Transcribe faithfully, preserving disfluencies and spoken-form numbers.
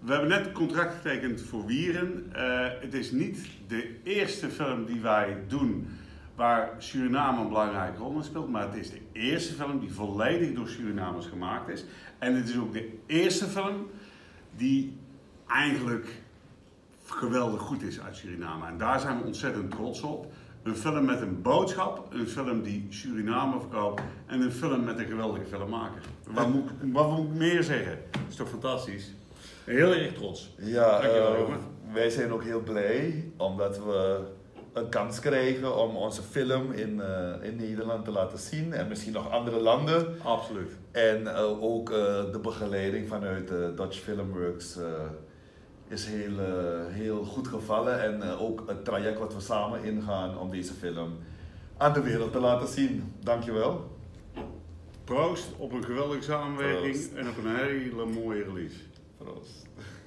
We hebben net een contract getekend voor Wieren. Uh, het is niet de eerste film die wij doen waar Suriname een belangrijke rol in speelt, maar het is de eerste film die volledig door Surinamers gemaakt is. En het is ook de eerste film die eigenlijk geweldig goed is uit Suriname. En daar zijn we ontzettend trots op. Een film met een boodschap, een film die Suriname verkoopt en een film met een geweldige filmmaker. Wat moet, wat moet ik meer zeggen? Dat is toch fantastisch? Heel erg trots. Ja, uh, wij zijn ook heel blij omdat we een kans krijgen om onze film in, uh, in Nederland te laten zien en misschien nog andere landen. Absoluut. En uh, ook uh, de begeleiding vanuit uh, Dutch Filmworks uh, is heel, uh, heel goed gevallen. En uh, ook het traject wat we samen ingaan om deze film aan de wereld te laten zien. Dankjewel. Proost op een geweldige samenwerking. Proost. En op een hele mooie release. Proost.